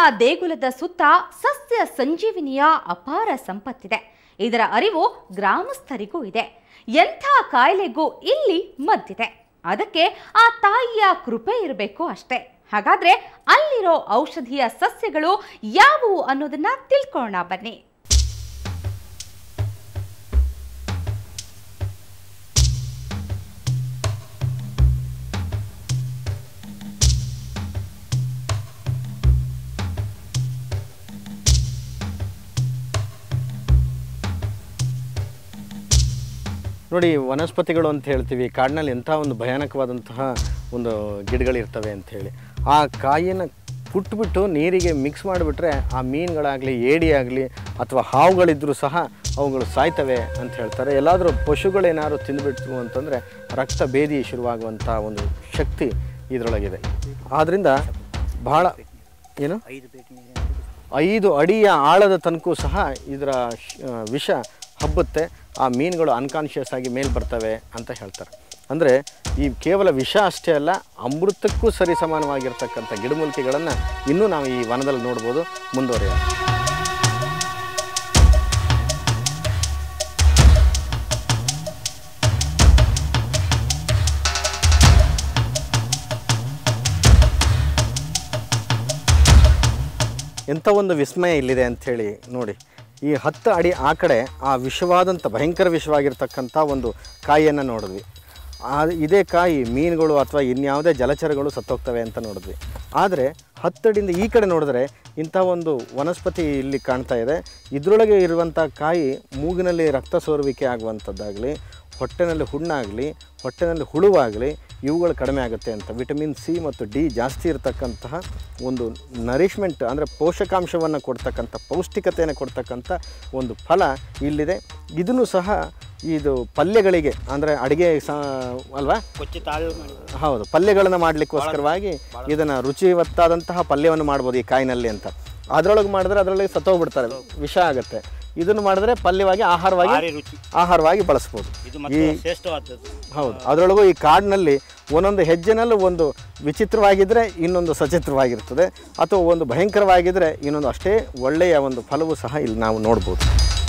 ದೇಗುಲದ ಸುತ್ತ ಸಸ್ಯ ಸಂಜೀವಿನಿಯ ಅಪಾರ ಸಂಪತ್ತಿದೆ. ಇದರ ಅರಿವು ಗ್ರಾಮಸ್ಥರಿಗೂ ಇದೆ. ಎಂಥ ಕಾಯಿಲೆಗೂ ಇಲ್ಲಿ ಮದ್ದಿದೆ. ಅದಕ್ಕೆ ಆ ತಾಯಿಯ ಕೃಪೆ ಇರಬೇಕು ಅಷ್ಟೇ. ಹಾಗಾದ್ರೆ ಅಲ್ಲಿರೋ ಔಷಧೀಯ ಸಸ್ಯಗಳು ಯಾವುವು ಅನ್ನೋದನ್ನ ತಿಳ್ಕೊಳ್ಳೋಣ ಬನ್ನಿ. ನೋಡಿ, ವನಸ್ಪತಿಗಳು ಅಂತ ಹೇಳ್ತೀವಿ, ಕಾಡಿನಲ್ಲಿ ಎಂಥ ಒಂದು ಭಯಾನಕವಾದಂತಹ ಒಂದು ಗಿಡಗಳಿರ್ತವೆ ಅಂಥೇಳಿ. ಆ ಕಾಯಿನ ಕುಟ್ಬಿಟ್ಟು ನೀರಿಗೆ ಮಿಕ್ಸ್ ಮಾಡಿಬಿಟ್ರೆ ಆ ಮೀನುಗಳಾಗಲಿ, ಏಡಿ ಆಗಲಿ ಅಥವಾ ಹಾವುಗಳಿದ್ದರೂ ಸಹ ಅವುಗಳು ಸಾಯ್ತವೆ ಅಂತ ಹೇಳ್ತಾರೆ. ಎಲ್ಲಾದರೂ ಪಶುಗಳೇನಾದ್ರು ತಿಂದುಬಿಟ್ಟು ಅಂತಂದರೆ ರಕ್ತ ಭೇದಿ ಶುರುವಾಗುವಂಥ ಒಂದು ಶಕ್ತಿ ಇದರೊಳಗಿದೆ. ಆದ್ದರಿಂದ ಬಹಳ 5 ಅಡಿಯ ಆಳದ ತನಕ ಸಹ ಇದರ ವಿಷ ಹಬ್ಬುತ್ತೆ. ಆ ಮೀನುಗಳು ಅನ್ಕಾನ್ಷಿಯಸ್ ಆಗಿ ಮೇಲೆ ಬರ್ತವೆ ಅಂತ ಹೇಳ್ತಾರೆ. ಅಂದರೆ ಈ ಕೇವಲ ವಿಷ ಅಷ್ಟೇ ಅಲ್ಲ, ಅಮೃತಕ್ಕೂ ಸರಿ ಸಮಾನವಾಗಿರ್ತಕ್ಕಂಥ ಗಿಡಮೂಲಿಕೆಗಳನ್ನು ಇನ್ನೂ ನಾವು ಈ ವನದಲ್ಲಿ ನೋಡ್ಬೋದು. ಮುಂದುವರಿಯ ಎಂಥ ಒಂದು ವಿಸ್ಮಯ ಇಲ್ಲಿದೆ ಅಂಥೇಳಿ ನೋಡಿ. ಈ 10 ಅಡಿ ಆ ಕಡೆ ಆ ವಿಷವಾದಂಥ ಭಯಂಕರ ವಿಷವಾಗಿರ್ತಕ್ಕಂಥ ಒಂದು ಕಾಯಿಯನ್ನು ನೋಡಿದ್ವಿ. ಇದೇ ಕಾಯಿ ಮೀನುಗಳು ಅಥವಾ ಇನ್ಯಾವುದೇ ಜಲಚರಗಳು ಸತ್ತೋಗ್ತವೆ ಅಂತ ನೋಡಿದ್ವಿ. ಆದರೆ 10 ಅಡಿಯಿಂದ ಈ ಕಡೆ ನೋಡಿದ್ರೆ ಇಂಥ ಒಂದು ವನಸ್ಪತಿ ಇಲ್ಲಿ ಕಾಣ್ತಾ ಇದೆ. ಇದರೊಳಗೆ ಇರುವಂಥ ಕಾಯಿ ಮೂಗಿನಲ್ಲಿ ರಕ್ತ ಸೋರುವಿಕೆ ಆಗುವಂಥದ್ದಾಗಲಿ, ಹೊಟ್ಟೆನಲ್ಲಿ ಹುಣ್ಣಾಗಲಿ, ಹೊಟ್ಟೆನಲ್ಲಿ ಹುಳುವಾಗಲಿ ಇವುಗಳು ಕಡಿಮೆ ಆಗುತ್ತೆ ಅಂತ. ವಿಟಮಿನ್ ಸಿ ಮತ್ತು ಡಿ ಜಾಸ್ತಿ ಇರತಕ್ಕಂತಹ ಒಂದು ನರಿಷ್ಮೆಂಟ್ ಅಂದರೆ ಪೋಷಕಾಂಶವನ್ನು ಕೊಡ್ತಕ್ಕಂಥ, ಪೌಷ್ಟಿಕತೆಯನ್ನು ಕೊಡ್ತಕ್ಕಂಥ ಒಂದು ಫಲ ಇಲ್ಲಿದೆ. ಇದನ್ನು ಸಹ ಇದು ಪಲ್ಯಗಳಿಗೆ ಅಂದರೆ ಅಡುಗೆ ಅಲ್ವಾ, ಹೌದು, ಪಲ್ಯಗಳನ್ನು ಮಾಡಲಿಕ್ಕೋಸ್ಕರವಾಗಿ ಇದನ್ನು ರುಚಿವತ್ತಾದಂತಹ ಪಲ್ಯವನ್ನು ಮಾಡ್ಬೋದು ಈ ಕಾಯಿನಲ್ಲಿ ಅಂತ. ಅದರೊಳಗೆ ಮಾಡಿದ್ರೆ ಅದರೊಳಗೆ ಸತ್ತೋಗ್ಬಿಡ್ತಾರೆ, ವಿಷ ಆಗುತ್ತೆ. ಇದನ್ನು ಮಾಡಿದ್ರೆ ಪಲ್ಯವಾಗಿ ಆಹಾರವಾಗಿ ಬಳಸ್ಬೋದು. ಹೌದು, ಅದರೊಳಗೂ ಈ ಕಾಡಿನಲ್ಲಿ ಒಂದೊಂದು ಹೆಜ್ಜೆನಲ್ಲೂ ಒಂದು ವಿಚಿತ್ರವಾಗಿದ್ದರೆ ಇನ್ನೊಂದು ಸಚಿತ್ರವಾಗಿರ್ತದೆ, ಅಥವಾ ಒಂದು ಭಯಂಕರವಾಗಿದ್ದರೆ ಇನ್ನೊಂದು ಅಷ್ಟೇ ಒಳ್ಳೆಯ ಒಂದು ಫಲವೂ ಸಹ ಇಲ್ಲಿ ನಾವು ನೋಡ್ಬೋದು.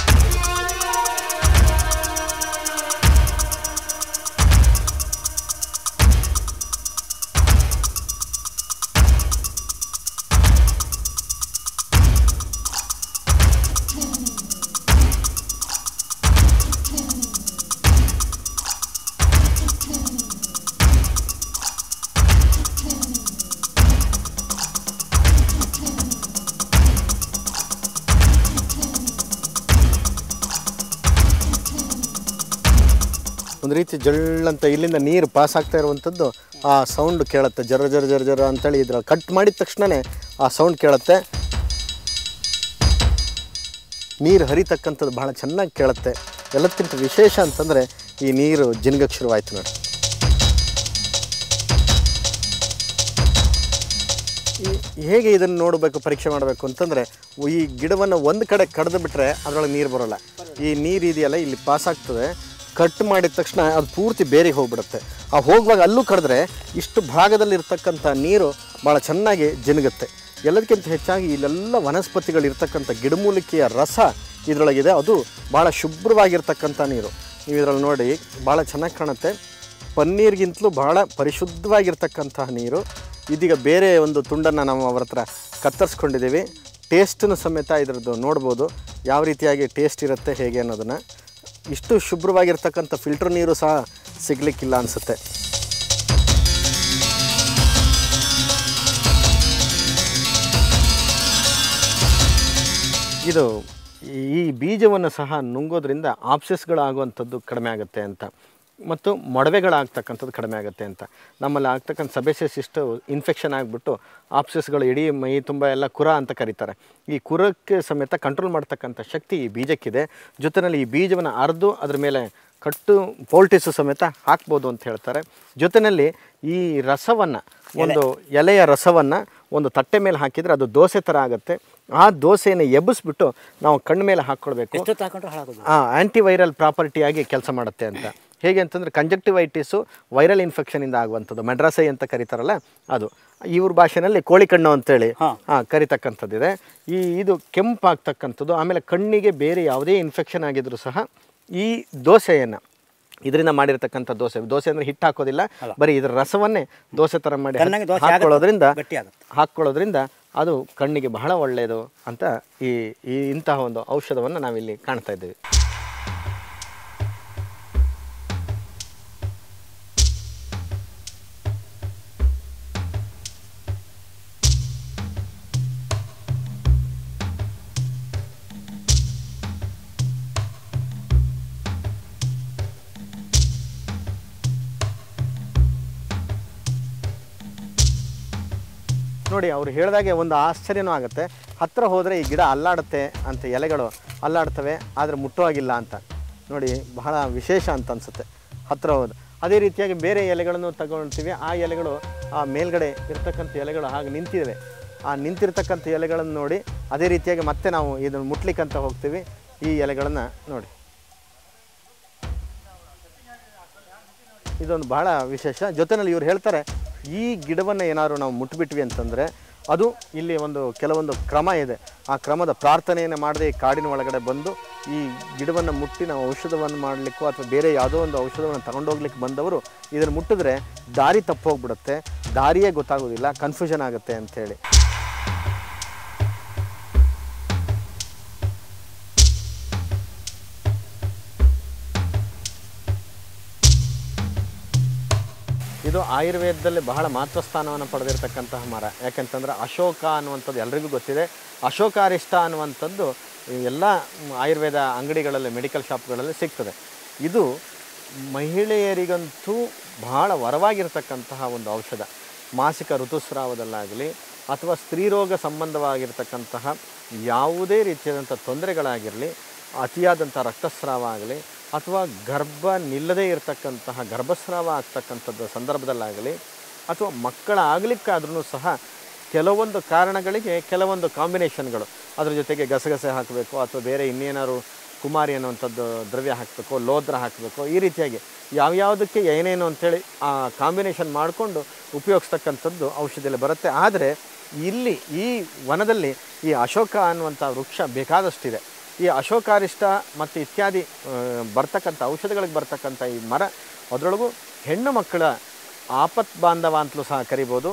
ಒಂದು ರೀತಿ ಜಳ್ಳಂತ ಇಲ್ಲಿಂದ ನೀರು ಪಾಸ್ ಆಗ್ತಾ ಇರುವಂಥದ್ದು ಆ ಸೌಂಡ್ ಕೇಳುತ್ತೆ. ಜರ ಜರ ಜರ ಜರ ಅಂತೇಳಿ ಇದ್ರ ಕಟ್ ಮಾಡಿದ ತಕ್ಷಣವೇ ಆ ಸೌಂಡ್ ಕೇಳುತ್ತೆ. ನೀರು ಹರಿತಕ್ಕಂಥದ್ದು ಭಾಳ ಚೆನ್ನಾಗಿ ಕೇಳುತ್ತೆ. ಎಲ್ಲಕ್ಕಿಂತ ವಿಶೇಷ ಅಂತಂದರೆ ಈ ನೀರು ಜಿನ್ಗಕ್ಕೆ ಶುರುವಾಯಿತು ನೋಡಿ. ಹೇಗೆ ಇದನ್ನು ನೋಡಬೇಕು, ಪರೀಕ್ಷೆ ಮಾಡಬೇಕು ಅಂತಂದರೆ, ಈ ಗಿಡವನ್ನು ಒಂದು ಕಡೆ ಕಡ್ದು ಬಿಟ್ಟರೆ ಅದರೊಳಗೆ ನೀರು ಬರೋಲ್ಲ. ಈ ನೀರು ಇದೆಯಲ್ಲ ಇಲ್ಲಿ ಪಾಸ್ ಆಗ್ತದೆ, ಕಟ್ ಮಾಡಿದ ತಕ್ಷಣ ಅದು ಪೂರ್ತಿ ಬೇರಿಗೆ ಹೋಗಿಬಿಡುತ್ತೆ. ಆ ಹೋಗುವಾಗ ಅಲ್ಲೂ ಕಡಿದ್ರೆ ಇಷ್ಟು ಭಾಗದಲ್ಲಿರ್ತಕ್ಕಂಥ ನೀರು ಭಾಳ ಚೆನ್ನಾಗಿ ಜಿನುಗುತ್ತೆ. ಎಲ್ಲದಕ್ಕಿಂತ ಹೆಚ್ಚಾಗಿ ಇಲ್ಲೆಲ್ಲ ವನಸ್ಪತಿಗಳಿರ್ತಕ್ಕಂಥ ಗಿಡಮೂಲಿಕೆಯ ರಸ ಇದರೊಳಗಿದೆ. ಅದು ಭಾಳ ಶುಭ್ರವಾಗಿರ್ತಕ್ಕಂಥ ನೀರು. ನೀವು ಇದರಲ್ಲಿ ನೋಡಿ ಭಾಳ ಚೆನ್ನಾಗಿ ಕಾಣುತ್ತೆ. ಪನ್ನೀರ್ಗಿಂತಲೂ ಭಾಳ ಪರಿಶುದ್ಧವಾಗಿರ್ತಕ್ಕಂತಹ ನೀರು. ಇದೀಗ ಬೇರೆ ಒಂದು ತುಂಡನ್ನು ನಾವು ಅವ್ರ ಹತ್ರ ಕತ್ತರಿಸ್ಕೊಂಡಿದ್ದೀವಿ. ಟೇಸ್ಟನ್ನು ಸಮೇತ ಇದರದ್ದು ನೋಡ್ಬೋದು, ಯಾವ ರೀತಿಯಾಗಿ ಟೇಸ್ಟ್ ಇರುತ್ತೆ ಹೇಗೆ ಅನ್ನೋದನ್ನು. ಇಷ್ಟು ಶುಭ್ರವಾಗಿರ್ತಕ್ಕಂಥ ಫಿಲ್ಟರ್ ನೀರು ಸಹ ಸಿಗಲಿಕ್ಕಿಲ್ಲ ಅನಿಸುತ್ತೆ. ಇದು ಈ ಬೀಜವನ್ನು ಸಹ ನುಂಗೋದ್ರಿಂದ ಆಪ್ಸೆಸ್ಗಳಾಗುವಂಥದ್ದು ಕಡಿಮೆ ಆಗುತ್ತೆ ಅಂತ, ಮತ್ತು ಮೊಡವೆಗಳಾಗ್ತಕ್ಕಂಥದ್ದು ಕಡಿಮೆ ಆಗುತ್ತೆ ಅಂತ. ನಮ್ಮಲ್ಲಿ ಆಗ್ತಕ್ಕಂಥ ಸಬೇಸಿಯಸ್ ಇಷ್ಟು ಇನ್ಫೆಕ್ಷನ್ ಆಗಿಬಿಟ್ಟು ಆಪ್ಸೆಸ್ಗಳು ಇಡೀ ಮೈ ತುಂಬ ಎಲ್ಲ ಕುರ ಅಂತ ಕರೀತಾರೆ. ಈ ಕುರಕ್ಕೆ ಸಮೇತ ಕಂಟ್ರೋಲ್ ಮಾಡ್ತಕ್ಕಂಥ ಶಕ್ತಿ ಈ ಬೀಜಕ್ಕಿದೆ. ಜೊತೆಯಲ್ಲಿ ಈ ಬೀಜವನ್ನು ಅರ್ದು ಅದ್ರ ಮೇಲೆ ಕಟ್ಟು ಪೋಲ್ಟಿಸು ಸಮೇತ ಹಾಕ್ಬೋದು ಅಂತ ಹೇಳ್ತಾರೆ. ಜೊತೆಯಲ್ಲಿ ಈ ರಸವನ್ನು, ಒಂದು ಎಲೆಯ ರಸವನ್ನು ಒಂದು ತಟ್ಟೆ ಮೇಲೆ ಹಾಕಿದರೆ ಅದು ದೋಸೆ ಥರ ಆಗುತ್ತೆ. ಆ ದೋಸೆಯನ್ನು ಎಬ್ಬಿಸ್ಬಿಟ್ಟು ನಾವು ಕಣ್ಣು ಮೇಲೆ ಹಾಕ್ಕೊಳ್ಬೇಕು. ಆ್ಯಂಟಿವೈರಲ್ ಪ್ರಾಪರ್ಟಿಯಾಗಿ ಕೆಲಸ ಮಾಡುತ್ತೆ ಅಂತ. ಹೇಗೆ ಅಂತಂದರೆ ಕಂಜಕ್ಟಿವೈಟಿಸು ವೈರಲ್ ಇನ್ಫೆಕ್ಷನಿಂದ ಆಗುವಂಥದ್ದು, ಮೆಡ್ರಾಸೈ ಅಂತ ಕರೀತಾರಲ್ಲ ಅದು, ಇವ್ರ ಭಾಷೆಯಲ್ಲಿ ಕೋಳಿ ಕಣ್ಣು ಅಂತೇಳಿ ಕರಿತಕ್ಕಂಥದ್ದಿದೆ. ಇದು ಕೆಂಪಾಗ್ತಕ್ಕಂಥದ್ದು. ಆಮೇಲೆ ಕಣ್ಣಿಗೆ ಬೇರೆ ಯಾವುದೇ ಇನ್ಫೆಕ್ಷನ್ ಆಗಿದ್ರೂ ಸಹ ಈ ದೋಸೆಯನ್ನು, ಇದರಿಂದ ಮಾಡಿರ್ತಕ್ಕಂಥ ದೋಸೆ ಅಂದರೆ ಹಿಟ್ಟು ಹಾಕೋದಿಲ್ಲ, ಬರೀ ಇದರ ರಸವನ್ನೇ ದೋಸೆ ಥರ ಮಾಡಿ ಹಾಕ್ಕೊಳ್ಳೋದ್ರಿಂದ ಅದು ಕಣ್ಣಿಗೆ ಬಹಳ ಒಳ್ಳೆಯದು ಅಂತ ಇಂತಹ ಒಂದು ಔಷಧವನ್ನು ನಾವಿಲ್ಲಿ ಕಾಣ್ತಾ ಇದ್ದೀವಿ. ನೋಡಿ, ಅವ್ರು ಹೇಳಿದಾಗೆ ಒಂದು ಆಶ್ಚರ್ಯನೂ ಆಗುತ್ತೆ. ಹತ್ತಿರ ಹೋದರೆ ಈ ಗಿಡ ಅಲ್ಲಾಡುತ್ತೆ ಅಂತ, ಎಲೆಗಳು ಅಲ್ಲಾಡ್ತವೆ ಆದರೆ ಮುಟ್ಟುವಾಗಿಲ್ಲ ಅಂತ. ನೋಡಿ, ಬಹಳ ವಿಶೇಷ ಅಂತ ಅನಿಸುತ್ತೆ ಹತ್ತಿರ ಹೋದ. ಅದೇ ರೀತಿಯಾಗಿ ಬೇರೆ ಎಲೆಗಳನ್ನು ತಗೊಳ್ತೀವಿ, ಆ ಎಲೆಗಳು ಆ ಮೇಲ್ಗಡೆ ಇರ್ತಕ್ಕಂಥ ಎಲೆಗಳು ಹಾಗೆ ನಿಂತಿವೆ. ಆ ನಿಂತಿರ್ತಕ್ಕಂಥ ಎಲೆಗಳನ್ನು ನೋಡಿ ಅದೇ ರೀತಿಯಾಗಿ ಮತ್ತೆ ನಾವು ಇದನ್ನು ಮುಟ್ಲಿಕ್ಕಂತ ಹೋಗ್ತೀವಿ. ಈ ಎಲೆಗಳನ್ನು ನೋಡಿ, ಇದೊಂದು ಬಹಳ ವಿಶೇಷ. ಜೊತೆಯಲ್ಲಿ ಇವ್ರು ಹೇಳ್ತಾರೆ, ಈ ಗಿಡವನ್ನು ಏನಾದರೂ ನಾವು ಮುಟ್ಬಿಟ್ವಿ ಅಂತಂದರೆ ಅದು ಇಲ್ಲಿ ಕೆಲವೊಂದು ಕ್ರಮ ಇದೆ. ಆ ಕ್ರಮದ ಪ್ರಾರ್ಥನೆಯನ್ನು ಮಾಡದೆ ಈ ಕಾಡಿನ ಒಳಗಡೆ ಬಂದು ಈ ಗಿಡವನ್ನು ಮುಟ್ಟಿ ನಾವು ಔಷಧವನ್ನು ಮಾಡಲಿಕ್ಕೋ ಅಥವಾ ಬೇರೆ ಯಾವುದೋ ಒಂದು ಔಷಧವನ್ನು ತಗೊಂಡೋಗ್ಲಿಕ್ಕೆ ಬಂದವರು ಇದನ್ನು ಮುಟ್ಟಿದ್ರೆ ದಾರಿ ತಪ್ಪೋಗ್ಬಿಡುತ್ತೆ, ದಾರಿಯೇ ಗೊತ್ತಾಗೋದಿಲ್ಲ, ಕನ್ಫ್ಯೂಷನ್ ಆಗುತ್ತೆ ಅಂಥೇಳಿ. ಇದು ಆಯುರ್ವೇದದಲ್ಲಿ ಬಹಳ ಮಹತ್ವ ಸ್ಥಾನವನ್ನು ಪಡೆದಿರ್ತಕ್ಕಂತಹ ಮರ. ಯಾಕೆಂತಂದರೆ ಅಶೋಕ ಅನ್ನುವಂಥದ್ದು ಎಲ್ರಿಗೂ ಗೊತ್ತಿದೆ. ಅಶೋಕಾರಿಷ್ಟ ಅನ್ನುವಂಥದ್ದು ಎಲ್ಲ ಆಯುರ್ವೇದ ಅಂಗಡಿಗಳಲ್ಲಿ, ಮೆಡಿಕಲ್ ಶಾಪ್ಗಳಲ್ಲಿ ಸಿಗ್ತದೆ. ಇದು ಮಹಿಳೆಯರಿಗಂತೂ ಬಹಳ ವರವಾಗಿರ್ತಕ್ಕಂತಹ ಒಂದು ಔಷಧ. ಮಾಸಿಕ ಋತುಸ್ರಾವದಲ್ಲಾಗಲಿ ಅಥವಾ ಸ್ತ್ರೀರೋಗ ಸಂಬಂಧವಾಗಿರ್ತಕ್ಕಂತಹ ಯಾವುದೇ ರೀತಿಯಾದಂಥ ತೊಂದರೆಗಳಾಗಿರಲಿ, ಅತಿಯಾದಂಥ ರಕ್ತಸ್ರಾವ ಆಗಲಿ ಅಥವಾ ಗರ್ಭ ನಿಲ್ಲದೇ ಇರತಕ್ಕಂತಹ ಗರ್ಭಸ್ರಾವ ಆಗ್ತಕ್ಕಂಥದ್ದು ಸಂದರ್ಭದಲ್ಲಾಗಲಿ ಅಥವಾ ಮಕ್ಕಳ ಆಗಲಿಕ್ಕಾದ್ರೂ ಸಹ ಕೆಲವೊಂದು ಕಾರಣಗಳಿಗೆ ಕೆಲವೊಂದು ಕಾಂಬಿನೇಷನ್ಗಳು, ಅದ್ರ ಜೊತೆಗೆ ಗಸಗಸೆ ಹಾಕಬೇಕು ಅಥವಾ ಬೇರೆ ಇನ್ನೇನಾದ್ರು ಕುಮಾರಿ ಅನ್ನುವಂಥದ್ದು ದ್ರವ್ಯ ಹಾಕಬೇಕು, ಲೋದ್ರ ಹಾಕಬೇಕು, ಈ ರೀತಿಯಾಗಿ ಯಾವ್ಯಾವುದಕ್ಕೆ ಏನೇನು ಅಂಥೇಳಿ ಆ ಕಾಂಬಿನೇಷನ್ ಮಾಡಿಕೊಂಡು ಉಪಯೋಗಿಸ್ತಕ್ಕಂಥದ್ದು ಔಷಧಿಯಲ್ಲಿ ಬರುತ್ತೆ. ಆದರೆ ಇಲ್ಲಿ ಈ ವನದಲ್ಲಿ ಈ ಅಶೋಕ ಅನ್ನುವಂಥ ವೃಕ್ಷ ಬೇಕಾದಷ್ಟಿದೆ. ಈ ಅಶೋಕಾರಿಷ್ಟ ಮತ್ತು ಇತ್ಯಾದಿ ಬರ್ತಕ್ಕಂಥ ಔಷಧಿಗಳಿಗೆ ಬರ್ತಕ್ಕಂಥ ಈ ಮರ, ಅದರೊಳಗೂ ಹೆಣ್ಣು ಮಕ್ಕಳ ಆಪತ್ ಬಾಂಧವ ಅಂತಲೂ ಸಹ ಕರಿಬೋದು.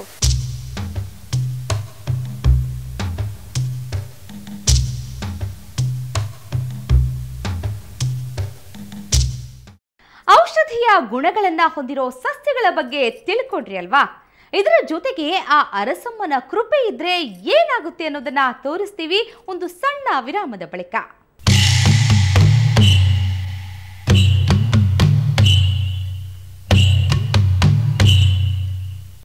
ಔಷಧೀಯ ಗುಣಗಳನ್ನ ಹೊಂದಿರೋ ಸಸ್ಯಗಳ ಬಗ್ಗೆ ತಿಳ್ಕೊಂಡ್ರಿ ಅಲ್ವಾ? ಇದರ ಜೊತೆಗೆ ಆ ಅರಸಮ್ಮನ ಕೃಪೆ ಇದ್ರೆ ಏನಾಗುತ್ತೆ ಅನ್ನೋದನ್ನ ತೋರಿಸ್ತೀವಿ ಒಂದು ಸಣ್ಣ ವಿರಾಮದ ಬಳಿಕ.